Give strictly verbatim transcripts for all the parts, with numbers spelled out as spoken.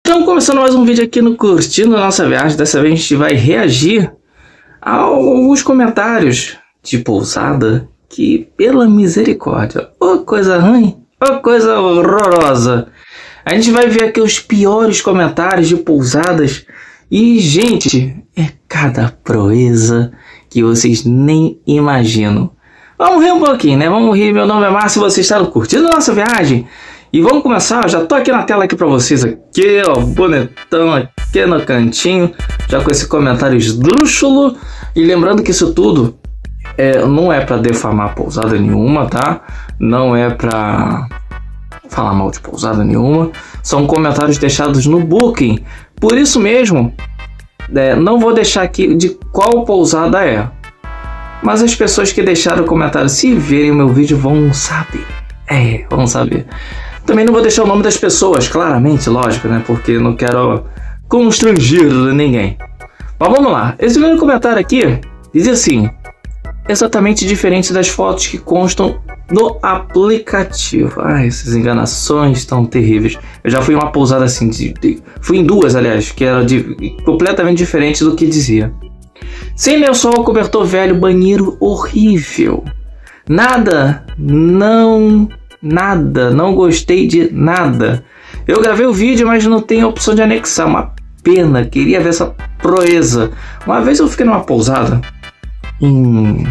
Então, começando mais um vídeo aqui no Curtindo a Nossa Viagem. Dessa vez a gente vai reagir a alguns comentários de pousada que, pela misericórdia, ô coisa ruim, ô coisa horrorosa. A gente vai ver aqui os piores comentários de pousadas e, gente, é cada proeza que vocês nem imaginam. Vamos rir um pouquinho, né? Vamos rir. Meu nome é Márcio e você está no Curtindo a Nossa Viagem. E vamos começar, já tô aqui na tela aqui pra vocês, aqui ó, bonitão aqui no cantinho, já com esse comentário esdrúxulo. E lembrando que isso tudo é, não é pra defamar pousada nenhuma, tá? Não é pra falar mal de pousada nenhuma. São comentários deixados no Booking. Por isso mesmo, é, não vou deixar aqui de qual pousada é. Mas as pessoas que deixaram o comentário, se verem o meu vídeo, vão saber. É, vão saber. Também não vou deixar o nome das pessoas, claramente, lógico, né? Porque não quero constranger ninguém. Mas vamos lá. Esse primeiro comentário aqui diz assim: exatamente diferente das fotos que constam no aplicativo. Ah, essas enganações tão terríveis. Eu já fui em uma pousada assim, de, de, fui em duas, aliás, que era de, completamente diferente do que dizia. Sem lençol, cobertor velho, banheiro horrível. Nada, não... Nada, não gostei de nada. Eu gravei o vídeo, mas não tem a opção de anexar. Uma pena, queria ver essa proeza. Uma vez eu fiquei numa pousada em,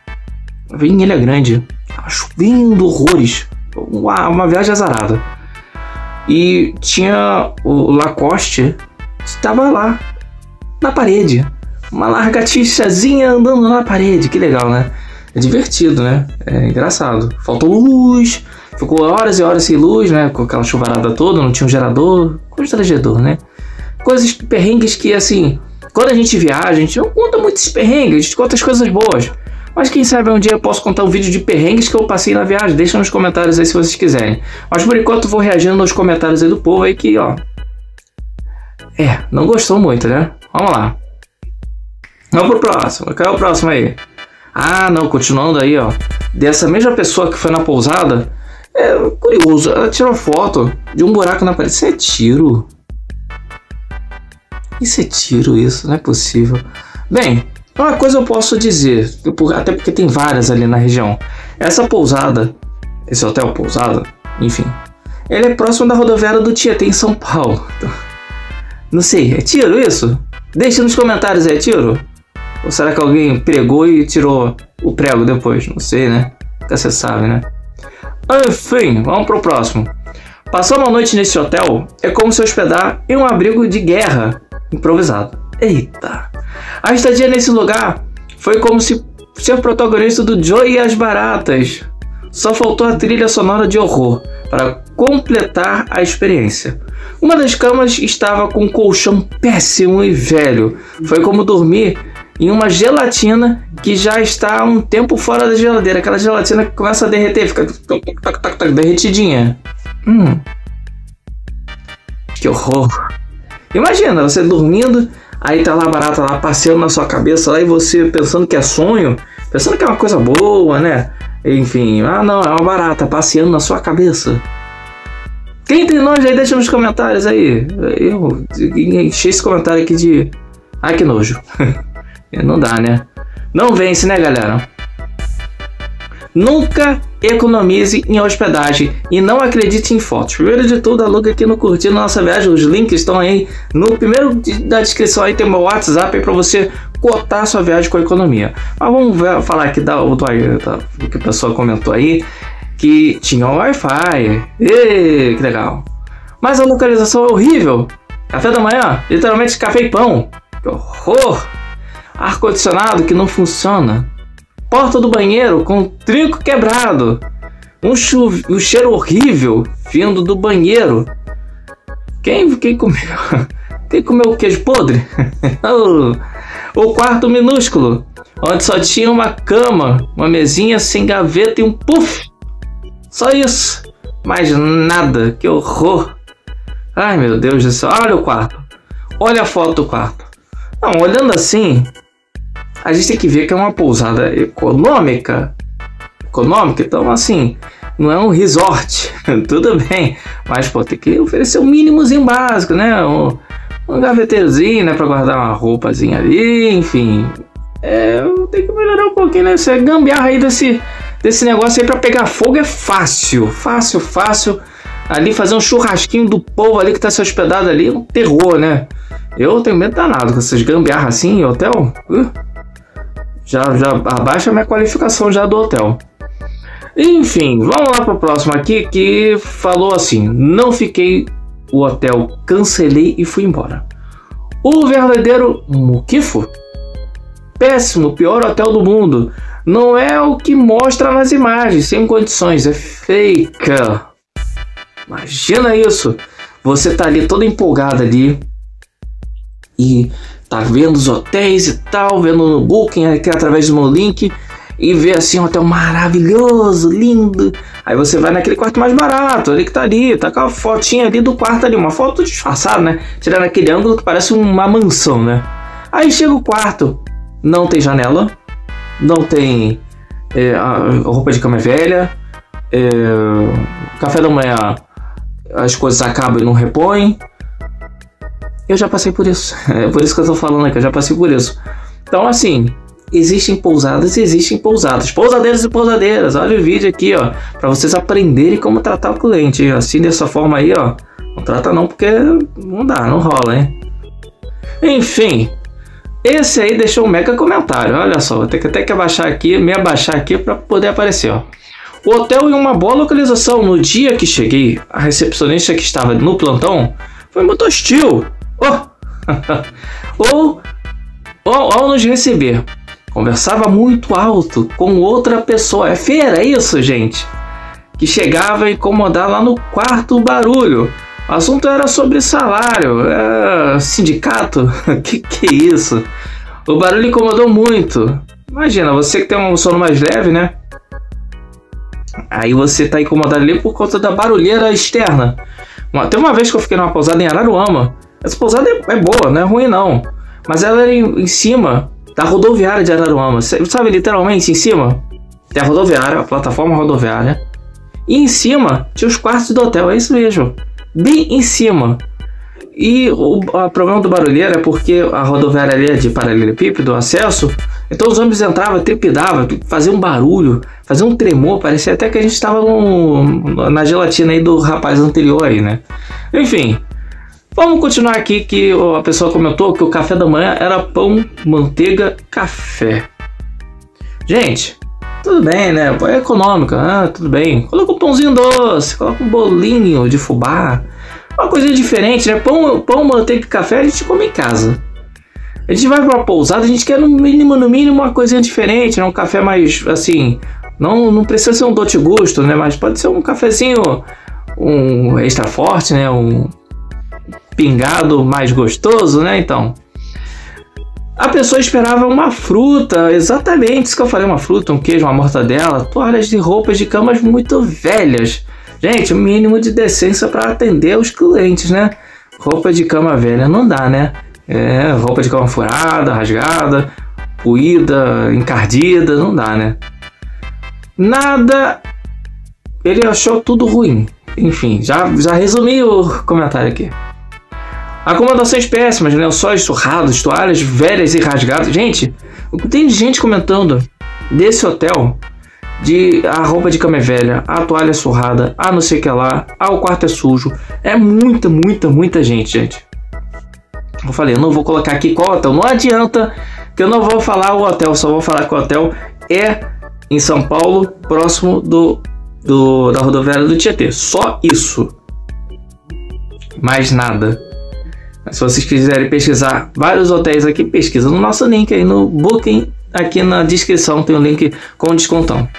em Ilha Grande, chovendo horrores, uma, uma viagem azarada. E tinha o Lacoste, estava lá na parede, uma largatiçazinha andando na parede. Que legal, né? É divertido, né? É engraçado. Faltou luz, ficou horas e horas sem luz, né? Com aquela chuvarada toda, não tinha um gerador, constrangedor, né? Coisas, perrengues que, assim, quando a gente viaja, a gente não conta muitos perrengues, a gente conta as coisas boas. Mas quem sabe um dia eu posso contar um vídeo de perrengues que eu passei na viagem. Deixa nos comentários aí se vocês quiserem. Mas por enquanto eu vou reagindo nos comentários aí do povo aí que, ó... É, não gostou muito, né? Vamos lá. Vamos pro próximo. Qual é o próximo aí? Ah, não, continuando aí, ó. Dessa mesma pessoa que foi na pousada. É curioso, ela tirou foto de um buraco na parede. Isso é tiro? Isso é tiro, isso? Não é possível. Bem, uma coisa eu posso dizer, até porque tem várias ali na região. Essa pousada, esse hotel pousada, enfim, ele é próximo da rodoviária do Tietê, em São Paulo. Não sei, é tiro isso? Deixa nos comentários, é tiro? Ou será que alguém pregou e tirou o prego depois? Não sei, né? Até você sabe, né? Enfim, vamos pro próximo. Passar uma noite nesse hotel é como se hospedar em um abrigo de guerra improvisado. Eita! A estadia nesse lugar foi como se ser protagonista do Joey e as Baratas. Só faltou a trilha sonora de horror para completar a experiência. Uma das camas estava com um colchão péssimo e velho. Foi como dormir em uma gelatina que já está há um tempo fora da geladeira. Aquela gelatina que começa a derreter, fica derretidinha. Hum. Que horror. Imagina, você dormindo, aí tá lá a barata lá passeando na sua cabeça lá, e você pensando que é sonho, pensando que é uma coisa boa, né? Enfim, ah não, é uma barata passeando na sua cabeça. Quem tem nojo aí, deixa nos comentários aí. Eu enchi esse comentário aqui de... Ai, que nojo. Não dá, né? Não vence, né, galera? Nunca economize em hospedagem e não acredite em fotos. Primeiro de tudo, aluga aqui no Curtindo a Nossa Viagem. Os links estão aí no primeiro da descrição. Aí tem o meu WhatsApp aí para você cotar sua viagem com economia. Mas vamos ver, falar aqui da, do, do que a pessoa comentou aí, que tinha um Wi-Fi. Ê, que legal. Mas a localização é horrível. Café da manhã, literalmente café e pão. Que horror. Ar-condicionado que não funciona. Porta do banheiro com trinco quebrado. Um, chuve, um cheiro horrível vindo do banheiro. Quem, quem comeu? Quem comeu o queijo podre? O quarto minúsculo, onde só tinha uma cama, uma mesinha sem gaveta e um puff. Só isso. Mais nada. Que horror. Ai, meu Deus do céu. Olha o quarto. Olha a foto do quarto. Não, olhando assim, a gente tem que ver que é uma pousada econômica. Econômica, então assim, não é um resort, tudo bem, mas pô, tem que oferecer o um mínimozinho básico, né? Um, um gaveteirozinho, né, para guardar uma roupazinha ali, enfim. É, tem que melhorar um pouquinho, né? Essa gambiarra aí desse, desse negócio aí para pegar fogo é fácil, fácil, fácil. Ali fazer um churrasquinho do povo ali que tá se hospedado ali, um terror, né? Eu tenho medo danado com essas gambiarras assim em hotel. Uh, já, já abaixa a minha qualificação já do hotel. Enfim, vamos lá para o próximo aqui que falou assim: não fiquei o hotel, cancelei e fui embora. O verdadeiro muquifo? Péssimo, pior hotel do mundo. Não é o que mostra nas imagens, sem condições, é fake. Imagina isso. Você tá ali todo empolgado ali e tá vendo os hotéis e tal, vendo no Booking aqui através do meu link e vê assim um hotel maravilhoso, lindo. Aí você vai naquele quarto mais barato, ali que tá ali, tá com a fotinha ali do quarto ali, uma foto disfarçada, né? Tirando aquele ângulo que parece uma mansão, né? Aí chega o quarto, não tem janela, não tem é, a roupa de cama é velha, é, café da manhã as coisas acabam e não repõem. Eu já passei por isso, é por isso que eu tô falando aqui, eu já passei por isso. Então assim, existem pousadas e existem pousadas, pousadeiros e pousadeiras. Olha o vídeo aqui, ó, para vocês aprenderem como tratar o cliente. Assim, dessa forma aí, ó, não trata não, porque não dá, não rola, hein? Enfim, esse aí deixou um mega comentário. Olha só, vou ter que até que abaixar aqui, me abaixar aqui para poder aparecer, ó. O hotel em uma boa localização. No dia que cheguei, a recepcionista que estava no plantão foi muito hostil. Oh. ou, ou ao nos receber, conversava muito alto com outra pessoa. É feira, é isso, gente? Que chegava a incomodar lá no quarto o barulho. O assunto era sobre salário, é, sindicato. que que é isso? O barulho incomodou muito. Imagina, você que tem um sono mais leve, né? Aí você tá incomodado ali por conta da barulheira externa. Uma, tem uma vez que eu fiquei numa pousada em Araruama. Essa pousada é, é boa, não é ruim não. Mas ela era em, em cima da rodoviária de Araruama. Você sabe, literalmente em cima tem a rodoviária, a plataforma rodoviária. E em cima tinha os quartos do hotel, é isso mesmo. Bem em cima. E o, o problema do barulheiro é porque a rodoviária ali é de paralelepípedo, acesso. Então os ônibus entravam, trepidavam, faziam um barulho, fazia um tremor. Parecia até que a gente estava na gelatina aí do rapaz anterior aí, né? Enfim, vamos continuar aqui que a pessoa comentou que o café da manhã era pão, manteiga, café. Gente, tudo bem, né? É econômica, ah, tudo bem. Coloca um pãozinho doce, coloca um bolinho de fubá. Uma coisa diferente, né? Pão, pão, manteiga e café a gente come em casa. A gente vai para uma pousada, a gente quer no mínimo, no mínimo uma coisinha diferente, né? Um café mais, assim, não, não precisa ser um doce gusto, né? Mas pode ser um cafezinho, um extra forte, né? Um pingado mais gostoso, né? Então, a pessoa esperava uma fruta, exatamente isso que eu falei, uma fruta, um queijo, uma mortadela, toalhas de roupas de camas muito velhas. Gente, o mínimo de decência para atender os clientes, né? Roupa de cama velha não dá, né? É, roupa de cama furada, rasgada, puída, encardida, não dá, né? Nada, ele achou tudo ruim. Enfim, já, já resumi o comentário aqui. Acomodações péssimas, lençóis surrados, toalhas velhas e rasgadas. Gente, tem gente comentando desse hotel de a roupa de cama é velha, a toalha é surrada, a não sei o que lá, ah, o quarto é sujo. É muita, muita, muita gente, gente. Eu falei, eu não vou colocar aqui qual hotel, não adianta que eu não vou falar o hotel, só vou falar que o hotel é em São Paulo, próximo do, do da rodoviária do Tietê. Só isso. Mais nada. Se vocês quiserem pesquisar vários hotéis aqui, pesquisa no nosso link aí no Booking, aqui na descrição tem um link com descontão.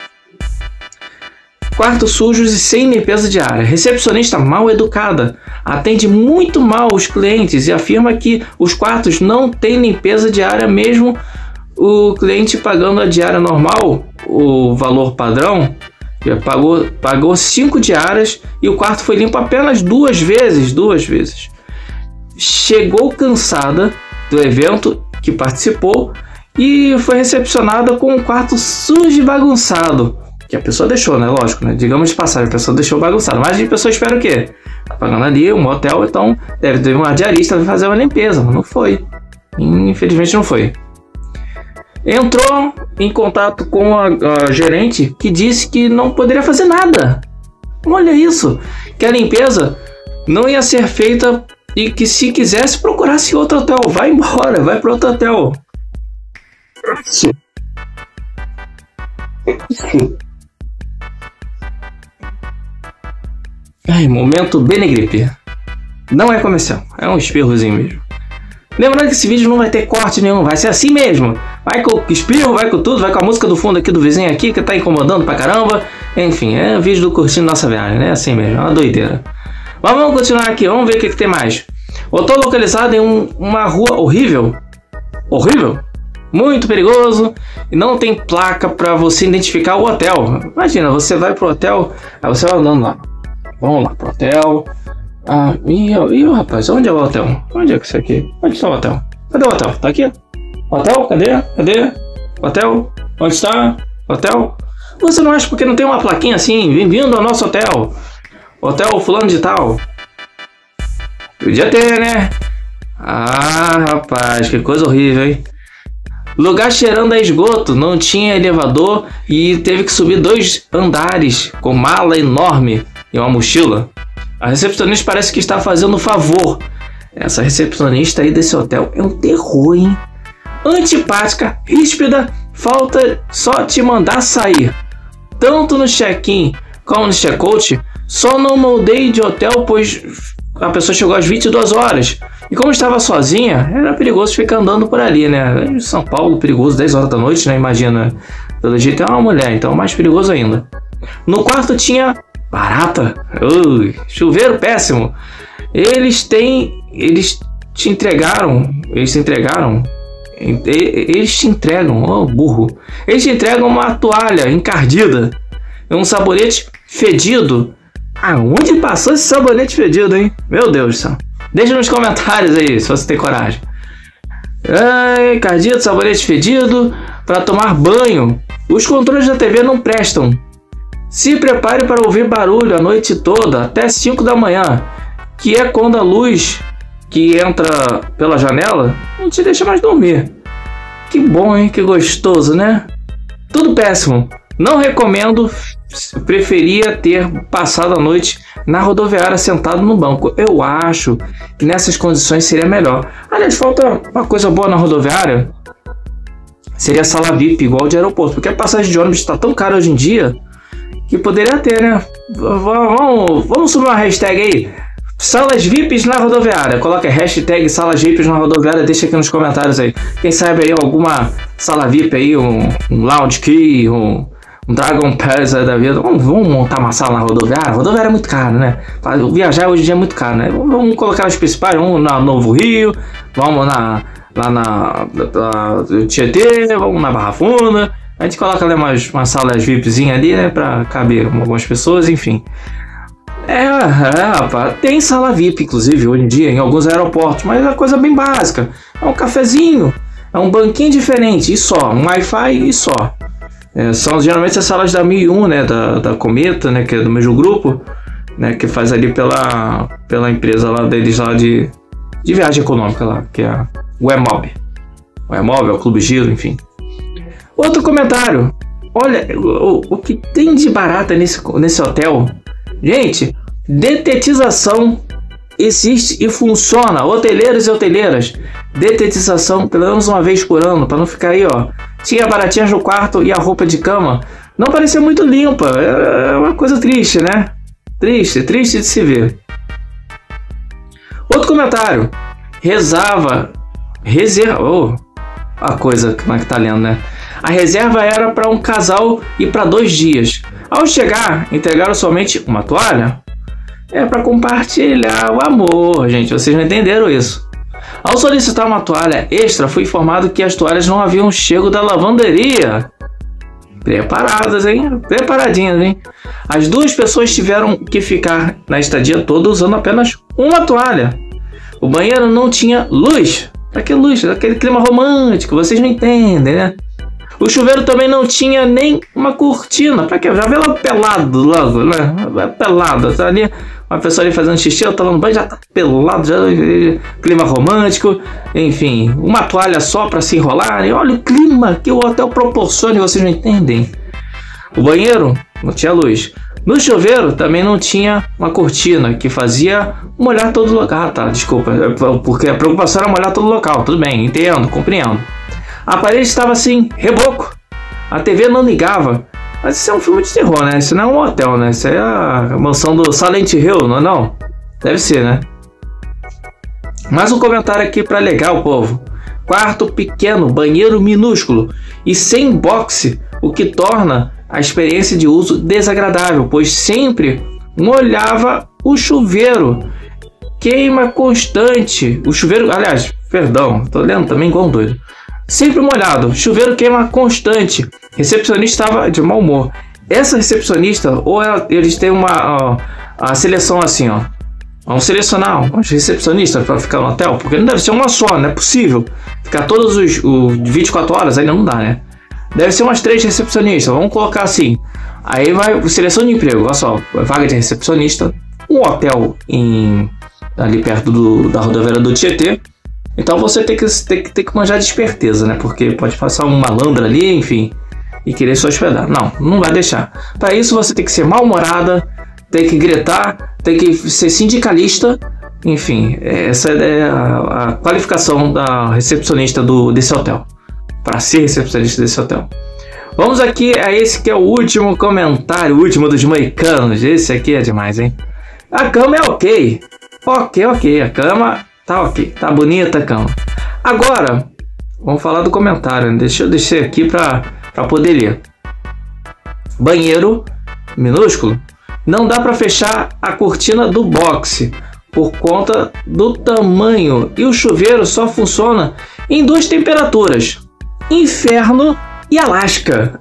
Quartos sujos e sem limpeza diária. Recepcionista mal educada. Atende muito mal os clientes e afirma que os quartos não têm limpeza diária, mesmo o cliente pagando a diária normal, o valor padrão. Pagou, pagou cinco diárias e o quarto foi limpo apenas duas vezes. Duas vezes. Chegou cansada do evento que participou e foi recepcionada com um quarto sujo e bagunçado, Que a pessoa deixou, né? Lógico, né? Digamos de passagem, a pessoa deixou bagunçado. Mas a pessoa espera o quê? Tá pagando ali um hotel, então deve ter uma diarista pra fazer uma limpeza. Mas não foi. Infelizmente não foi. Entrou em contato com a, a gerente, que disse que não poderia fazer nada. Olha isso. Que a limpeza não ia ser feita e que se quisesse procurasse outro hotel. Vai embora, vai para outro hotel. Ai, momento Benegripe. Não é comercial, é um espirrozinho mesmo. Lembrando que esse vídeo não vai ter corte nenhum, vai ser assim mesmo. Vai com o espirro, vai com tudo, vai com a música do fundo aqui do vizinho aqui, que tá incomodando pra caramba. Enfim, é o vídeo do Curtindo Nossa Viagem, né? Assim mesmo, é uma doideira. Mas vamos continuar aqui, vamos ver o que, que tem mais. Hotel localizado em um, uma rua horrível. Horrível? Muito perigoso. E não tem placa pra você identificar o hotel. Imagina, você vai pro hotel, aí você vai andando lá. Vamos lá pro hotel. Ah, ih, ih, rapaz, onde é o hotel? Onde é que isso aqui? Onde está o hotel? Cadê o hotel? Tá aqui? Hotel? Cadê? Cadê? Hotel? Onde está? Hotel? Você não acha porque não tem uma plaquinha assim? Bem-vindo ao nosso hotel. Hotel fulano de tal. Podia ter, né? Ah, rapaz, que coisa horrível, hein? Lugar cheirando a esgoto, não tinha elevador e teve que subir dois andares com mala enorme e uma mochila. A recepcionista parece que está fazendo um favor. Essa recepcionista aí desse hotel é um terror, hein? Antipática, ríspida, falta só te mandar sair. Tanto no check-in como no check-out, só não mudei de hotel, pois a pessoa chegou às vinte e duas horas. E como estava sozinha, era perigoso ficar andando por ali, né? Em São Paulo, perigoso, dez horas da noite, né? Imagina, pelo jeito é uma mulher, então mais perigoso ainda. No quarto tinha barata, Ui, chuveiro péssimo. Eles têm, eles te entregaram, eles te entregaram, eles te entregam, oh burro, eles te entregam uma toalha encardida, um sabonete fedido. Aonde passou esse sabonete fedido, hein? Meu Deus do céu. Deixa nos comentários aí, se você tem coragem. Ai, encardida, sabonete fedido, para tomar banho. Os controles da T V não prestam. Se prepare para ouvir barulho a noite toda, até cinco da manhã, que é quando a luz que entra pela janela não te deixa mais dormir. Que bom, hein? Que gostoso, né? Tudo péssimo. Não recomendo, preferia ter passado a noite na rodoviária sentado no banco. Eu acho que nessas condições seria melhor. Aliás, falta uma coisa boa na rodoviária. Seria sala V I P, igual de aeroporto, porque a passagem de ônibus está tão cara hoje em dia que poderia ter, né? Vamos, vamos subir uma hashtag aí. Salas V I Ps na rodoviária. Coloca a hashtag salas V I Ps na rodoviária. Deixa aqui nos comentários aí. Quem sabe aí alguma sala V I P aí, um, um Lounge Key, um, um Dragon Pass da vida. Vamos, vamos montar uma sala na rodoviária. A rodoviária é muito caro, né? Viajar hoje em dia é muito caro, né? Vamos colocar as principais. Vamos na Novo Rio. Vamos na, lá na, na Tietê. Vamos na Barra Funda. A gente coloca ali umas, umas salas VIPzinha ali, né? Pra caber algumas pessoas, enfim. É, é, rapaz, tem sala V I P, inclusive, hoje em dia, em alguns aeroportos, mas é coisa bem básica. É um cafezinho, é um banquinho diferente, e só, um Wi-Fi e só. É, são geralmente as salas da mil e um, né? Da, da Cometa, né? Que é do mesmo grupo, né? Que faz ali pela, pela empresa lá deles lá de, de viagem econômica lá, que é o Emob. O Emob, é o Clube Giro, enfim. Outro comentário. Olha, o, o que tem de barata nesse, nesse hotel. Gente, detetização existe e funciona. Hoteleiros e hoteleiras, detetização pelo menos uma vez por ano, para não ficar aí, ó. Tinha baratinhas no quarto e a roupa de cama não parecia muito limpa. É uma coisa triste, né? Triste, triste de se ver. Outro comentário. Rezava, reserva, oh, a coisa como é que tá lendo, né? A reserva era para um casal e para dois dias. Ao chegar, entregaram somente uma toalha. É para compartilhar o amor, gente. Vocês não entenderam isso. Ao solicitar uma toalha extra, fui informado que as toalhas não haviam chego da lavanderia. Preparadas, hein? Preparadinhas, hein? As duas pessoas tiveram que ficar na estadia toda usando apenas uma toalha. O banheiro não tinha luz. Para que luz? Aquele clima romântico, vocês não entendem, né? O chuveiro também não tinha nem uma cortina. Pra quê? Já vê lá pelado logo, né? Pelado. Tá ali, uma pessoa ali fazendo xixi, eu tomando banho, já tá pelado, já, clima romântico. Enfim, uma toalha só pra se enrolar. E olha o clima que o hotel proporciona, vocês não entendem. O banheiro não tinha luz. No chuveiro também não tinha uma cortina que fazia molhar todo o local. Ah, tá, desculpa, porque a preocupação era molhar todo o local. Tudo bem, entendo, compreendo. A parede estava assim, reboco. A T V não ligava. Mas isso é um filme de terror, né? Isso não é um hotel, né? Isso é a mansão do Silent Hill, não é não? Deve ser, né? Mais um comentário aqui para alegar o povo. Quarto pequeno, banheiro minúsculo e sem boxe, o que torna a experiência de uso desagradável, pois sempre molhava o chuveiro. Queima constante. O chuveiro, aliás, perdão, tô lendo também igual um doido. Sempre molhado, chuveiro queima constante. Recepcionista estava de mau humor. Essa recepcionista, ou ela, eles têm uma ó, a seleção assim, ó. Vamos selecionar uns recepcionistas para ficar no hotel, porque não deve ser uma só, não é possível ficar todos os, os vinte e quatro horas, ainda não dá, né? Deve ser umas três recepcionistas, vamos colocar assim. Aí vai seleção de emprego, olha só, vaga de recepcionista, um hotel em, ali perto do, da rodoviária do Tietê. Então você tem que, tem, que, tem que manjar de esperteza, né? Porque pode passar um malandro ali, enfim, e querer se hospedar. Não, não vai deixar. Para isso você tem que ser mal-humorada, tem que gritar, tem que ser sindicalista. Enfim, essa é a, a qualificação da recepcionista do, desse hotel. Para ser recepcionista desse hotel. Vamos aqui a esse que é o último comentário, o último dos moicanos. Esse aqui é demais, hein? A cama é ok. Ok, ok. A cama tá ok. Tá bonita a cama. Agora, vamos falar do comentário. Né? Deixa eu deixar aqui para poder ler. Banheiro minúsculo. Não dá para fechar a cortina do boxe por conta do tamanho. E o chuveiro só funciona em duas temperaturas. Inferno e Alasca.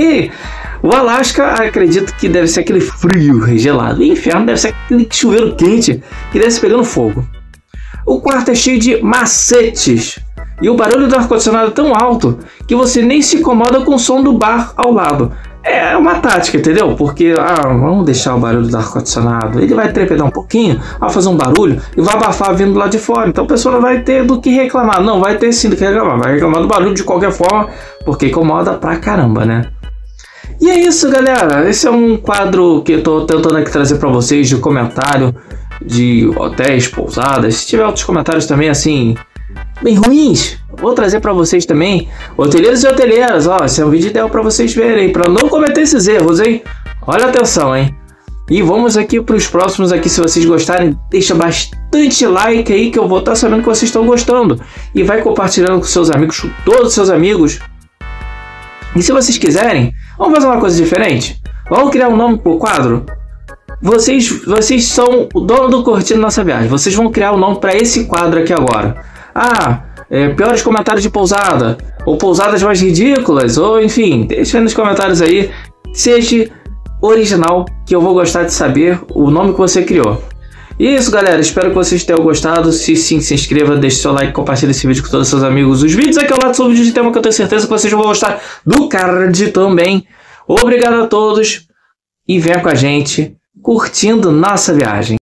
O Alasca, acredito que deve ser aquele frio gelado. O inferno deve ser aquele chuveiro quente que deve se pegando fogo. O quarto é cheio de macetes. E o barulho do ar-condicionado é tão alto que você nem se incomoda com o som do bar ao lado. É uma tática, entendeu? Porque, ah, vamos deixar o barulho do ar-condicionado. Ele vai trepidar um pouquinho, vai fazer um barulho e vai abafar vindo lá de fora. Então a pessoa não vai ter do que reclamar. Não, vai ter sim do que reclamar. Vai reclamar do barulho de qualquer forma, porque incomoda pra caramba, né? E é isso, galera. Esse é um quadro que eu tô tentando aqui trazer pra vocês de comentário de hotéis, pousadas. Se tiver outros comentários também, assim, bem ruins, vou trazer para vocês também. Hoteleiros e hoteleiras, ó, esse é um vídeo ideal para vocês verem, para não cometer esses erros, hein? Olha atenção, hein? E vamos aqui para os próximos aqui, se vocês gostarem, deixa bastante like aí que eu vou estar sabendo que vocês estão gostando. E vai compartilhando com seus amigos, com todos os seus amigos. E se vocês quiserem, vamos fazer uma coisa diferente? Vamos criar um nome pro quadro? Vocês, vocês são o dono do Curtindo Nossa Viagem. Vocês vão criar um nome para esse quadro aqui agora. Ah, é, piores comentários de pousada, ou pousadas mais ridículas, ou enfim, deixa nos comentários aí, seja original, que eu vou gostar de saber o nome que você criou. E é isso, galera, espero que vocês tenham gostado. Se sim, se inscreva, deixe seu like, compartilhe esse vídeo com todos os seus amigos. Os vídeos aqui ao lado são vídeos de tema que eu tenho certeza que vocês vão gostar do card também. Obrigado a todos e venha com a gente curtindo nossa viagem.